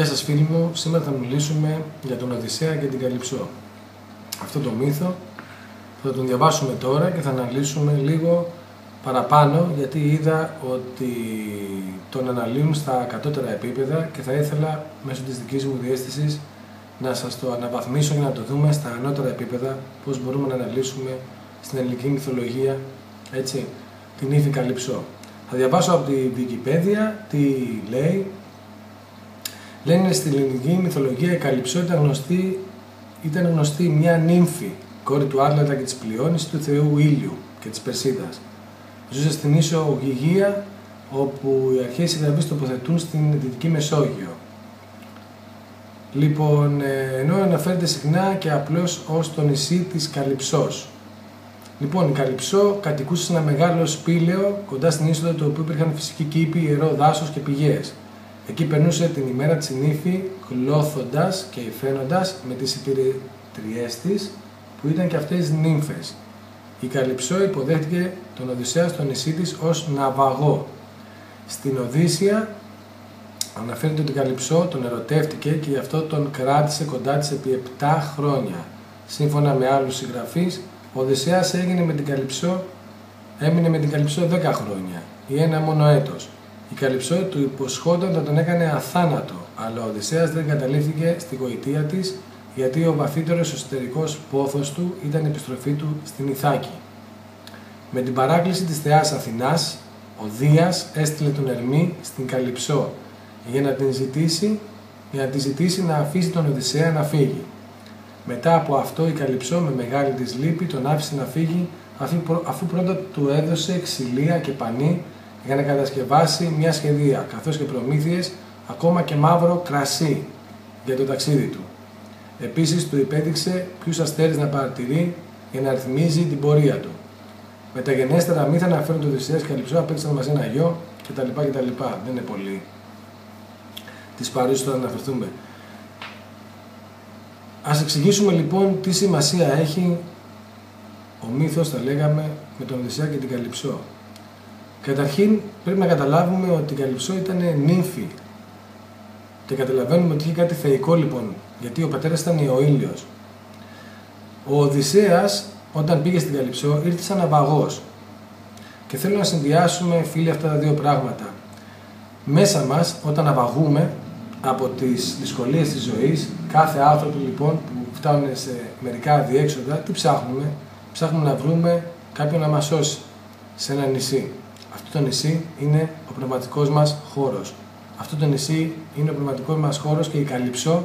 Γεια σας φίλοι μου, σήμερα θα μιλήσουμε για τον Οδυσσέα και την Καλυψό. Αυτό το μύθο θα τον διαβάσουμε τώρα και θα αναλύσουμε λίγο παραπάνω, γιατί είδα ότι τον αναλύουν στα κατώτερα επίπεδα και θα ήθελα μέσω της δικής μου διαίσθησης να σας το αναβαθμίσω για να το δούμε στα ανώτερα επίπεδα, πώς μπορούμε να αναλύσουμε στην ελληνική μυθολογία, έτσι, την Ήφη Καλυψό. Θα διαβάσω από τη Wikipedia τι λέει. Λένε στην ελληνική μυθολογία η Καλυψό ήταν γνωστή μια νύμφη, κόρη του Άτλαντα και της Πλειώνης, του θεού Ήλιου και της Περσίδας. Ζούσε στην ίσο Γηγία, όπου οι αρχαίοι συγγραφείς τοποθετούν στην Δυτική Μεσόγειο. Λοιπόν, ενώ αναφέρεται συχνά και απλώς ως το νησί της Καλυψός. Λοιπόν, η Καλυψό κατοικούσε σε ένα μεγάλο σπήλαιο κοντά στην είσοδο του οποίου υπήρχαν φυσικοί κήποι, ιερό δάσος και πηγές. Εκεί περνούσε την ημέρα της η νύφη, γλώθοντας και υφαίνοντας με τις υπηρετριές της, που ήταν και αυτές νύμφες. Η Καλυψό υποδέχτηκε τον Οδυσσέα στο νησί της ως ναυαγό. Στην Οδύσσεια αναφέρεται ότι η Καλυψό τον ερωτεύτηκε και γι' αυτό τον κράτησε κοντά της επί 7 χρόνια. Σύμφωνα με άλλους συγγραφείς, ο Οδυσσέας έμεινε με την Καλυψό 10 χρόνια ή ένα μόνο έτος. Η Καλυψό του υποσχόταν να τον έκανε αθάνατο, αλλά ο Οδυσσέας δεν καταλήφθηκε στη γοητεία της, γιατί ο βαθύτερος εσωτερικός πόθος του ήταν η επιστροφή του στην Ιθάκη. Με την παράκληση της θεάς Αθηνάς, ο Δίας έστειλε τον Ερμή στην Καλυψό για να τη ζητήσει να αφήσει τον Οδυσσέα να φύγει. Μετά από αυτό η Καλυψό με μεγάλη της λύπη τον άφησε να φύγει, αφού πρώτα του έδωσε ξυλία και πανί για να κατασκευάσει μια σχεδία, καθώς και προμήθειες, ακόμα και μαύρο κρασί για το ταξίδι του. Επίσης του υπέδειξε ποιους αστέρες να παρατηρεί για να αριθμίζει την πορεία του. Με τα γενέστερα μύθα αναφέρουν ότι ο Οδυσσέας και η Καλυψό απέκτησαν μαζί ένα γιο κτλ. Δεν είναι πολύ τις παρούσες τώρα να αναφερθούμε. Ας εξηγήσουμε λοιπόν τι σημασία έχει ο μύθος, θα λέγαμε, με τον Οδυσσέα και την Καλυψό. Καταρχήν πρέπει να καταλάβουμε ότι η Καλυψό ήταν νύμφη και καταλαβαίνουμε ότι είχε κάτι θεϊκό λοιπόν, γιατί ο πατέρας ήταν ο Ήλιος. Ο Οδυσσέας όταν πήγε στην Καλυψό ήρθε σαν ναυαγός και θέλω να συνδυάσουμε, φίλοι, αυτά τα δύο πράγματα. Μέσα μας όταν ναυαγούμε από τις δυσκολίες της ζωής, κάθε άνθρωπο λοιπόν που φτάνουν σε μερικά αδιέξοδα, τι ψάχνουμε? Ψάχνουμε να βρούμε κάποιον να μας σώσει σε ένα νησί. Αυτό το νησί είναι ο πνευματικός μας χώρος. Αυτό το νησί είναι ο πνευματικός μας χώρος και η Καλυψό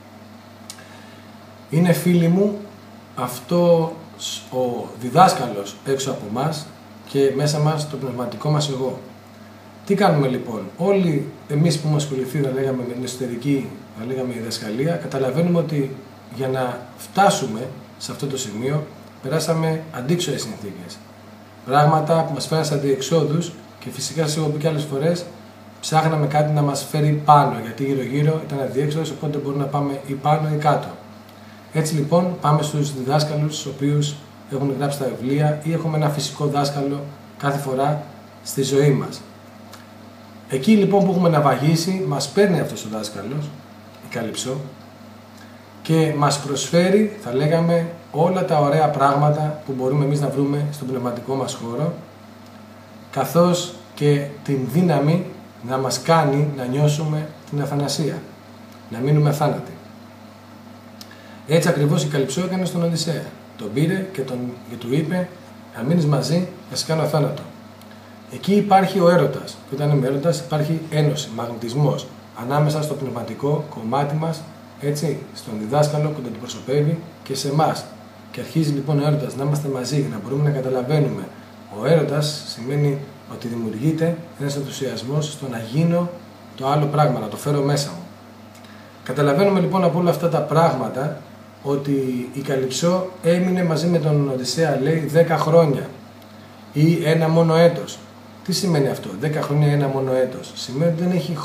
είναι, φίλοι μου, αυτό ο διδάσκαλος έξω από μας και μέσα μας το πνευματικό μας εγώ. Τι κάνουμε λοιπόν? Όλοι εμείς που έχουμε ασχοληθεί, θα λέγαμε, με την εσωτερική, θα λέγαμε, διδασκαλία, καταλαβαίνουμε ότι για να φτάσουμε σε αυτό το σημείο περάσαμε αντίξωες συνθήκες. Πράγματα που μας φέραν σε αντιεξόδους και φυσικά, σε έχω πει και άλλες φορές, ψάχναμε κάτι να μας φέρει πάνω, γιατί γύρω-γύρω ήταν αδιέξοδος, οπότε μπορούμε να πάμε ή πάνω ή κάτω. Έτσι λοιπόν πάμε στους διδάσκαλους, τους οποίους έχουν γράψει τα βιβλία ή έχουμε ένα φυσικό δάσκαλο κάθε φορά στη ζωή μας. Εκεί λοιπόν που έχουμε ναυαγήσει, μας παίρνει αυτός ο δάσκαλος, η Καλυψό, και μας προσφέρει, θα λέγαμε, όλα τα ωραία πράγματα που μπορούμε εμείς να βρούμε στον πνευματικό μας χώρο, καθώς και την δύναμη να μας κάνει να νιώσουμε την αθανασία, να μείνουμε αθάνατοι. Έτσι ακριβώς η Καλυψό έκανε στον Οδυσσέα. Τον πήρε και του είπε, να μείνεις μαζί, θα σε κάνω αθάνατο. Εκεί υπάρχει ο έρωτας. Και όταν είναι έρωτας υπάρχει ένωση, μαγνητισμός ανάμεσα στο πνευματικό κομμάτι μας, έτσι, στον διδάσκαλο που τον αντιπροσωπεύει και σε εμάς. Και αρχίζει λοιπόν ο έρωτας να είμαστε μαζί για να μπορούμε να καταλαβαίνουμε. Ο έρωτας σημαίνει ότι δημιουργείται ένας ενθουσιασμός στο να γίνω το άλλο πράγμα, να το φέρω μέσα μου. Καταλαβαίνουμε λοιπόν από όλα αυτά τα πράγματα ότι η Καλυψό έμεινε μαζί με τον Οδυσσέα, λέει, 10 χρόνια ή ένα μόνο έτος. Τι σημαίνει αυτό? 10 χρόνια ή ένα μόνο έτος? Σημαίνει ότι δεν έχει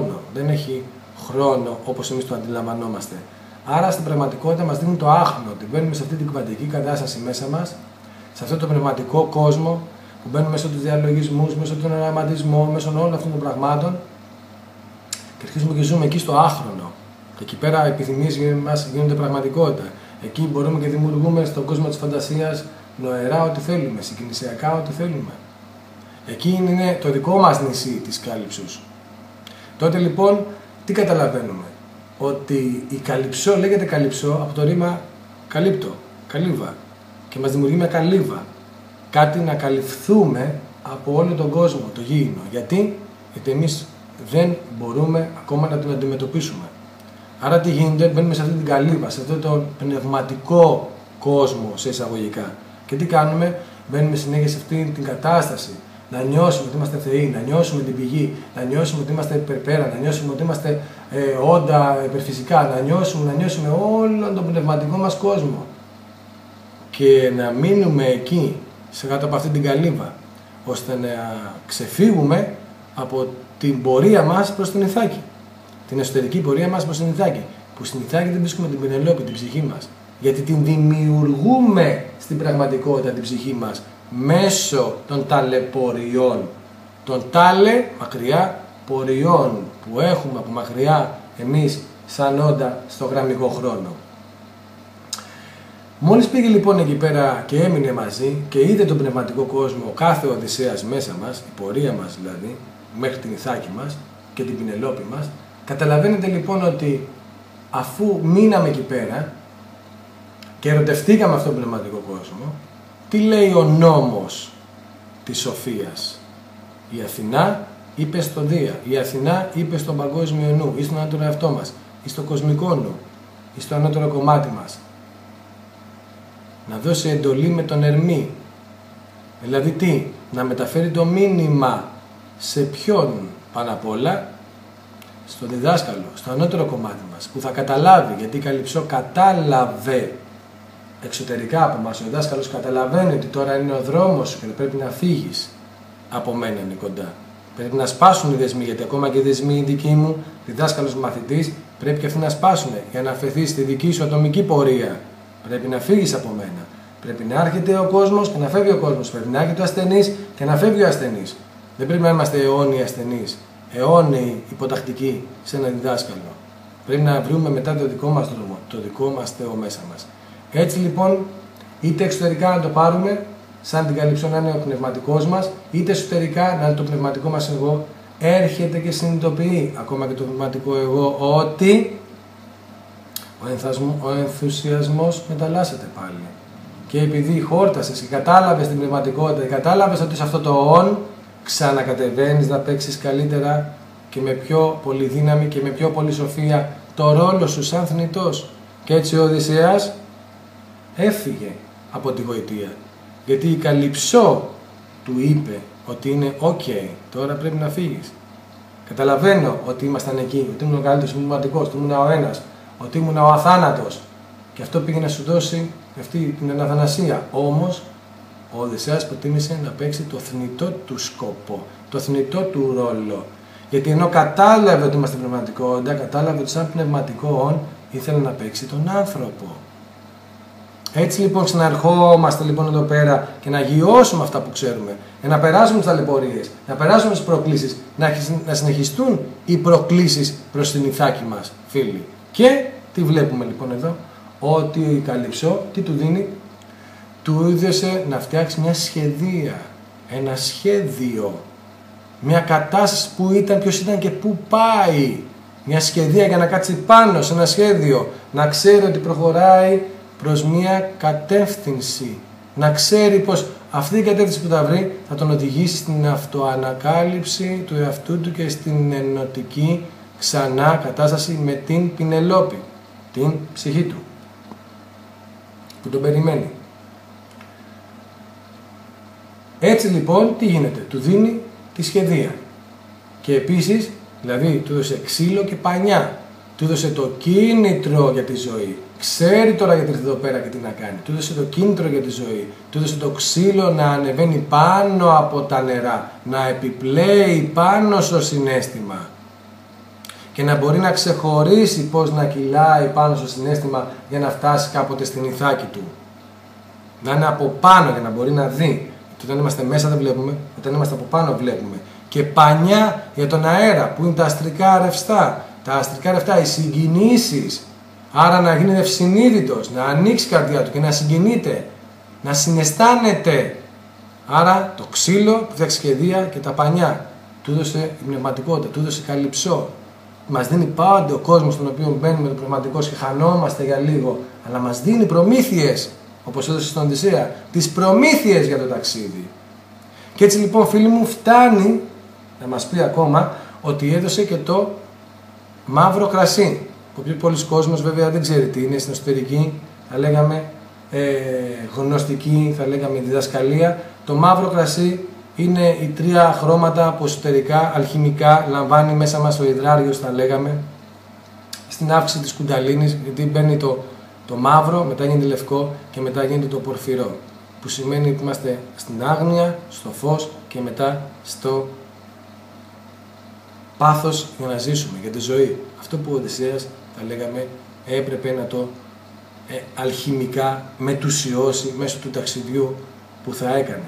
χρόνο όπως εμείς το αντιλαμβανόμαστε. Άρα στην πραγματικότητα μας δίνουν το άχνο, ότι μπαίνουμε σε αυτή την κβαντική κατάσταση μέσα μας, σε αυτό το πνευματικό κόσμο που μπαίνουμε μέσω του διαλογισμού, μέσω του οραματισμού, μέσω όλων αυτών των πραγμάτων και αρχίζουμε και ζούμε εκεί στο άχρονο. Και εκεί πέρα οι επιθυμίες μας γίνονται πραγματικότητα. Εκεί μπορούμε και δημιουργούμε στον κόσμο της φαντασίας νοερά ό,τι θέλουμε, συγκινησιακά ό,τι θέλουμε. Εκεί είναι το δικό μας νησί της κάλυψος. Τότε λοιπόν τι καταλαβαίνουμε? Ότι η καλυψό λέγεται καλυψό από το ρήμα καλύπτω, καλύβα, και μας δημιουργεί μια καλύβα. Κάτι να καλυφθούμε από όλο τον κόσμο, το γήινο. Γιατί εμείς δεν μπορούμε ακόμα να την αντιμετωπίσουμε. Άρα τι γίνεται? Μπαίνουμε σε αυτή την καλύβα, σε αυτό το πνευματικό κόσμο, σε εισαγωγικά. Και τι κάνουμε? Μπαίνουμε συνέχεια σε αυτή την κατάσταση. Να νιώσουμε ότι είμαστε θεοί, να νιώσουμε την πηγή, να νιώσουμε ότι είμαστε υπερπέρα, να νιώσουμε ότι είμαστε όντα υπερφυσικά, να νιώσουμε όλον τον πνευματικό μας κόσμο. Και να μείνουμε εκεί, σε κάτω από αυτή την καλύβα, ώστε να ξεφύγουμε από την πορεία μας προς την Ιθάκη. Την εσωτερική πορεία μας προς την Ιθάκη. Που στην Ιθάκη δεν βρίσκουμε την Πενελόπη, την ψυχή μας. Γιατί την δημιουργούμε στην πραγματικότητα την ψυχή μας μέσω των ταλαιπωριών. Των μακριά ποριών που έχουμε από μακριά εμείς σαν όντα στο γραμμικό χρόνο. Μόλις πήγε λοιπόν εκεί πέρα και έμεινε μαζί και είδε τον πνευματικό κόσμο, κάθε Οδυσσέας μέσα μας, η πορεία μας δηλαδή, μέχρι την Ιθάκη μας και την Πινελόπη μας, καταλαβαίνετε λοιπόν ότι αφού μείναμε εκεί πέρα και ερωτευτήκαμε αυτόν τον πνευματικό κόσμο, τι λέει ο νόμος της σοφίας? Η Αθηνά είπε στο Δία, η Αθηνά είπε στον παγκόσμιο νου, ή στον ανώτερο εαυτό μας, ή στο κοσμικό νου, ή στο ανώτερο κομμάτι μας. Να δώσει εντολή με τον Ερμή. Δηλαδή τι? Να μεταφέρει το μήνυμα σε ποιον πάνω απ' όλα? Στο διδάσκαλο, στο ανώτερο κομμάτι μας, που θα καταλάβει, γιατί η Καλυψό κατάλαβε εξωτερικά από μας. Ο διδάσκαλος καταλαβαίνει ότι τώρα είναι ο δρόμος σου και πρέπει να φύγεις από μένα, είναι κοντά. Πρέπει να σπάσουν οι δεσμοί, γιατί ακόμα και οι δεσμοί οι δικοί μου, διδάσκαλος μαθητής, πρέπει και αυτοί να σπάσουν για να αφαιθείς στη δική σου ατομική πορεία. Πρέπει να φύγεις από μένα. Πρέπει να έρχεται ο κόσμος και να φεύγει ο κόσμος. Πρέπει να έρχεται ο ασθενής και να φεύγει ο ασθενής. Δεν πρέπει να είμαστε αιώνιοι ασθενείς, αιώνιοι υποτακτικοί σε ένα διδάσκαλο. Πρέπει να βρούμε μετά το δικό μας δρόμο, το δικό μας Θεό μέσα μας. Έτσι λοιπόν, είτε εξωτερικά να το πάρουμε, σαν την Καλυψό να είναι ο πνευματικός μας, είτε εσωτερικά να είναι το πνευματικό μας εγώ, έρχεται και συνειδητοποιεί ακόμα και το πνευματικό εγώ ότι ο ενθουσιασμός μεταλλάσσεται πάλι. Και επειδή χόρτασες και κατάλαβες την πνευματικότητα και κατάλαβες ότι σε αυτό το όν ξανακατεβαίνεις να παίξεις καλύτερα και με πιο πολύ δύναμη και με πιο πολύ σοφία το ρόλο σου σαν θνητός. Και έτσι ο Οδυσσέας έφυγε από τη γοητεία. Γιατί η Καλυψό του είπε ότι είναι ok, τώρα πρέπει να φύγεις. Καταλαβαίνω ότι ήμασταν εκεί, ότι ήμουν ο καλύτερος πνευματικός, ότι ήμουν ο ένας, ότι ήμουν ο αθάνατος. Και αυτό πήγε να σου δώσει αυτή την αναθανασία. Όμως, ο Οδυσσέας προτίμησε να παίξει το θνητό του σκοπό, το θνητό του ρόλο. Γιατί ενώ κατάλαβε ότι είμαστε πνευματικότητα, κατάλαβε ότι σαν πνευματικό όν ήθελε να παίξει τον άνθρωπο. Έτσι λοιπόν ξαναρχόμαστε λοιπόν εδώ πέρα και να γιώσουμε αυτά που ξέρουμε, για να περάσουμε τις ταλαιπωρίες, να περάσουμε τις προκλήσεις, να συνεχιστούν οι προκλήσεις προς την Ιθάκη μας, φίλοι. Και τι βλέπουμε λοιπόν εδώ? Ότι η Καλυψό τι του δίνει? Του έδωσε να φτιάξει μια σχεδία, ένα σχέδιο, μια κατάσταση που ήταν, ποιος ήταν και πού πάει. Μια σχεδία για να κάτσει πάνω σε ένα σχέδιο, να ξέρει ότι προχωράει προς μια κατεύθυνση. Να ξέρει πως αυτή η κατεύθυνση που θα βρει θα τον οδηγήσει στην αυτοανακάλυψη του εαυτού του και στην ενωτική ξανά κατάσταση με την Πινελόπη, την ψυχή του, που τον περιμένει. Έτσι λοιπόν τι γίνεται? Του δίνει τη σχεδία. Και επίσης, δηλαδή του έδωσε ξύλο και πανιά. Του έδωσε το κίνητρο για τη ζωή. Ξέρει τώρα γιατί ήρθε εδώ πέρα και τι να κάνει. Του έδωσε το κίνητρο για τη ζωή. Του έδωσε το ξύλο να ανεβαίνει πάνω από τα νερά. Να επιπλέει πάνω στο συναίσθημα. Και να μπορεί να ξεχωρίσει πώς να κυλάει πάνω στο συναίσθημα για να φτάσει κάποτε στην Ιθάκη του. Να είναι από πάνω για να μπορεί να δει. Όταν είμαστε μέσα δεν βλέπουμε, όταν είμαστε από πάνω βλέπουμε. και πανιά για τον αέρα που είναι τα αστρικά ρευστά. Τα αστρικά ρευστά, οι συγκινήσεις. Άρα να γίνει ευσυνείδητος, να ανοίξει η καρδιά του και να συγκινείται, να συναισθάνεται. Άρα το ξύλο που φτιάξει σχεδία και τα πανιά. Του έδωσε η πνευματικότητα, του έδωσε καλυψό. Μας δίνει πάντα ο κόσμος στον οποίο μπαίνουμε το πνευματικό και χανόμαστε για λίγο, αλλά μας δίνει προμήθειες, όπως έδωσε στον Οδυσσέα, τις προμήθειες για το ταξίδι. Και έτσι λοιπόν, φίλοι μου, φτάνει να μας πει ακόμα ότι έδωσε και το μαύρο κρασί. Ο πιο πολλοί κόσμος βέβαια δεν ξέρει τι είναι, στην εσωτερική, θα λέγαμε γνωστική, θα λέγαμε διδασκαλία. Το μαύρο κρασί είναι οι τρία χρώματα που εσωτερικά, αλχημικά, λαμβάνει μέσα μας ο υδράριος, θα λέγαμε, στην αύξηση της κουνταλίνης, γιατί μπαίνει το μαύρο, μετά γίνεται λευκό και μετά γίνεται το πορφυρό, που σημαίνει ότι είμαστε στην άγνοια, στο φως και μετά στο πάθος για να ζήσουμε, για τη ζωή. Αυτό που ο Οδυσσέας, θα λέγαμε, έπρεπε να το αλχημικά μετουσιώσει μέσω του ταξιδιού που θα έκανε.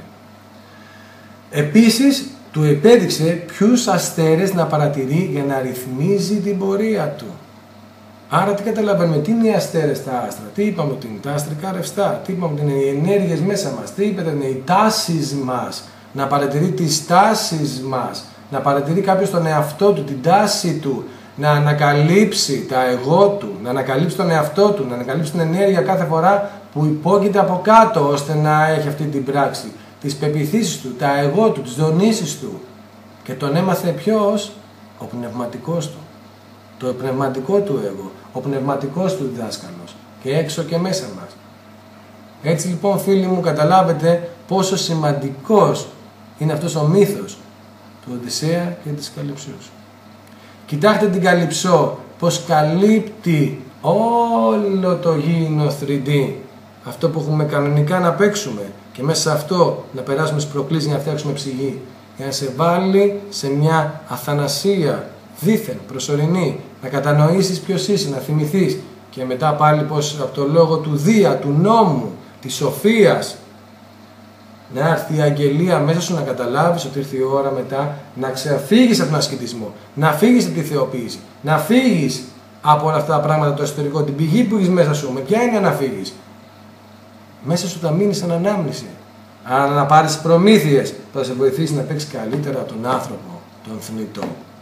Επίσης, του επέδειξε ποιους αστέρες να παρατηρεί για να ρυθμίζει την πορεία του. Άρα τι καταλαβαίνουμε, τι είναι οι αστέρες, τα άστρα, τι είπαμε ότι είναι τα αστρικά ρευστά, τι είπαμε ότι είναι οι ενέργειες μέσα μας, τι είπατε είναι οι τάσεις μας, να παρατηρεί τις τάσεις μας, να παρατηρεί κάποιος τον εαυτό του, την τάση του, να ανακαλύψει τα εγώ του, να ανακαλύψει τον εαυτό του, να ανακαλύψει την ενέργεια κάθε φορά που υπόκειται από κάτω, ώστε να έχει αυτή την πράξη, τις πεποιθήσεις του, τα εγώ του, τις δονήσεις του. Και τον έμαθε ποιος? Ο πνευματικός του. Το πνευματικό του εγώ, ο πνευματικός του διδάσκαλος, και έξω και μέσα μας. Έτσι λοιπόν, φίλοι μου, καταλάβετε πόσο σημαντικός είναι αυτός ο μύθος του Οδυσσέα και της Καλυψούς. Κοιτάξτε την Καλυψό, πως καλύπτει όλο το γήινο 3D, αυτό που έχουμε κανονικά να παίξουμε, και μέσα σε αυτό να περάσουμε στις προκλήσεις για να φτιάξουμε ψυχή, για να σε βάλει σε μια αθανασία δήθεν, προσωρινή, να κατανοήσεις ποιος είσαι, να θυμηθείς, και μετά πάλι πως από το λόγο του Δία, του νόμου, της σοφίας, να έρθει η αγγελία μέσα σου, να καταλάβεις ότι ήρθε η ώρα μετά να ξεφύγεις από τον ασκητισμό, να φύγεις από τη θεοποίηση, να φύγεις από όλα αυτά τα πράγματα, το εσωτερικό, την πηγή που έχεις μέσα σου. Με ποια είναι να φύγεις? Μέσα σου θα μείνεις σαν ανάμνηση. Άρα να πάρεις προμήθειες που θα σε βοηθήσει να παίξεις καλύτερα τον άνθρωπο, τον θνητό.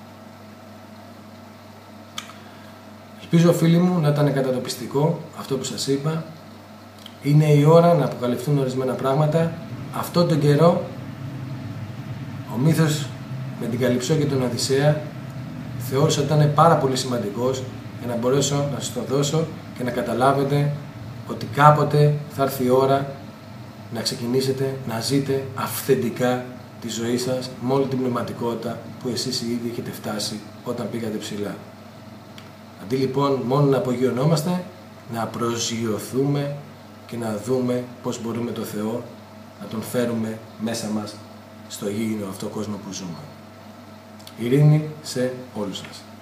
Ελπίζω, φίλοι μου, να ήταν κατατοπιστικό αυτό που σας είπα. Είναι η ώρα να αποκαλυφθούν ορισμένα πράγματα. Αυτό τον καιρό, ο μύθος με την Καλυψό και τον Οδυσσέα θεώρησα ότι ήταν πάρα πολύ σημαντικός για να μπορέσω να σας το δώσω και να καταλάβετε ότι κάποτε θα έρθει η ώρα να ξεκινήσετε να ζείτε αυθεντικά τη ζωή σας με όλη την πνευματικότητα που εσείς ήδη έχετε φτάσει όταν πήγατε ψηλά. Αντί λοιπόν μόνο να απογειωνόμαστε, να προσγειωθούμε και να δούμε πώς μπορούμε το Θεό να τον φέρουμε μέσα μας στο γήινο αυτό κόσμο που ζούμε. Ειρήνη σε όλους σας.